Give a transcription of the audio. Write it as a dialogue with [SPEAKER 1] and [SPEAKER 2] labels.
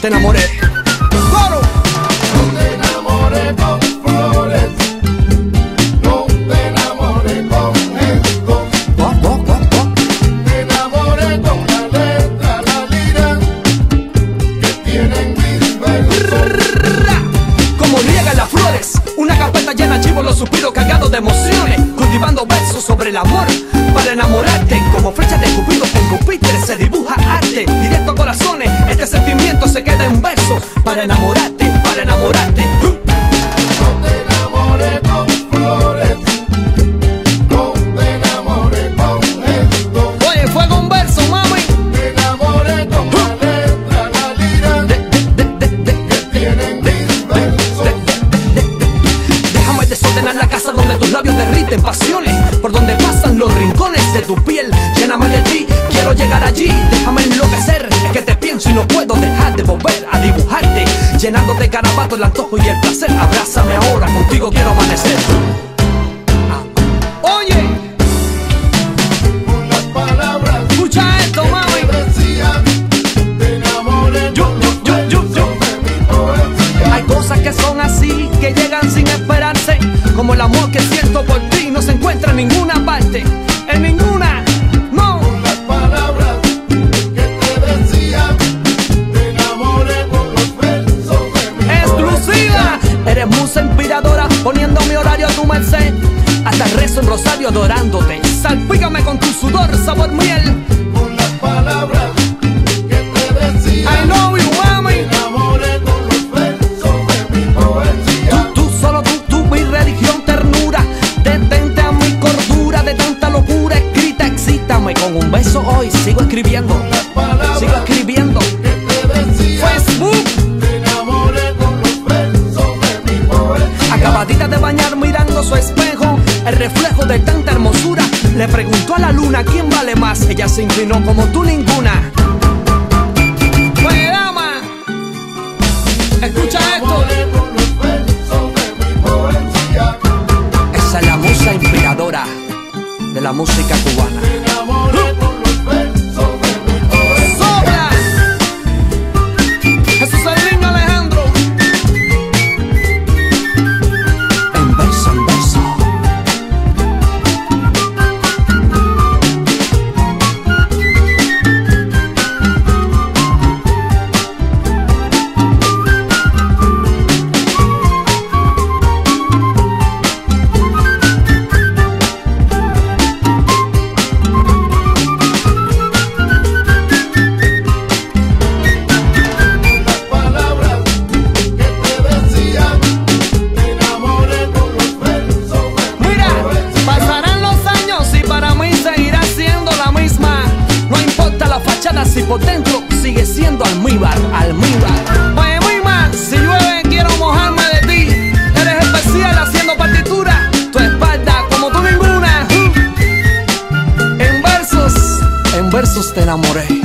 [SPEAKER 1] te enamoré. ¡Coro!
[SPEAKER 2] No te enamoré con flores, no te enamoré con gestos, te enamoré con la letra, la lira que tienen mis versos.
[SPEAKER 1] Como riegan las flores, una carpeta llena de chivos, los suspiros cargados de emociones, cultivando versos sobre el amor para enamorarte. Como flechas de Cupido con Júpiter se dibuja arte, directo a corazones, este sentimiento se queda en versos para enamorarte, para enamorarte.
[SPEAKER 2] No te enamoré con flores, no te enamoré con gestos,
[SPEAKER 1] Oye, fuego un verso, mami.
[SPEAKER 2] te enamoré con la letra, la lira que tienen mis versos.
[SPEAKER 1] Déjame desordenar la casa donde tus labios derriten pasiones, por donde pasan los rincones de tu piel. Lléname de ti, quiero llegar allí. Déjame enloquecer, es que te pienso y no puedo dejar de volver a dibujarte, llenando de garabatos el antojo y el placer. Abrázame ahora, contigo quiero amanecer. Oye,
[SPEAKER 2] Con las palabras
[SPEAKER 1] escucha esto,
[SPEAKER 2] que
[SPEAKER 1] mami.
[SPEAKER 2] decían, te enamoré con los versos de mi poesía.
[SPEAKER 1] Hay cosas que son así, que llegan sin esperarse, como el amor que siento por ti no se encuentra en ninguna parte, en ninguna, no.
[SPEAKER 2] Con las palabras que te decían, te enamoré con los versos de mi
[SPEAKER 1] Exclusiva, eres musa inspiradora, poniendo mi horario a tu merced. Hasta rezo un rosario adorándote, salpícame con tu sudor, sabor miel.
[SPEAKER 2] Con las palabras que te decían,
[SPEAKER 1] I know you, mami.
[SPEAKER 2] te enamoré con los versos de mi poesía.
[SPEAKER 1] Tú, solo tú, mi religión, ternura. Detente a mi cordura de tanta locura escrita, excítame con un beso hoy. Sigo escribiendo,
[SPEAKER 2] Con las palabras
[SPEAKER 1] sigo escribiendo.
[SPEAKER 2] que te decían,
[SPEAKER 1] Facebook,
[SPEAKER 2] te enamoré con los versos de mi poesía.
[SPEAKER 1] acabadita de bañar mirando su espejo, el reflejo de tanta hermosura. Le preguntó a la luna quién vale más, ella se inclinó como tú ninguna. Oye, dama, escucha esto.
[SPEAKER 2] Enamoré con los versos de mi poesía.
[SPEAKER 1] Esa es la musa inspiradora de la música cubana.
[SPEAKER 2] Te enamoré con los versos de mi poesía.
[SPEAKER 1] ¡Sobra! Jesús el niño Alejandro. En verso, en verso.
[SPEAKER 2] Las palabras que te decían, te enamoré con los versos de mi
[SPEAKER 1] Mira,
[SPEAKER 2] poesía.
[SPEAKER 1] pasarán los años y para mí seguirá siendo la misma. No importa la fachada si por dentro sigue siendo almíbar, almíbar. Oye, mima, si llueve quiero mojarme de ti. Eres especial haciendo partitura, tu espalda como tú ninguna. En versos te enamoré.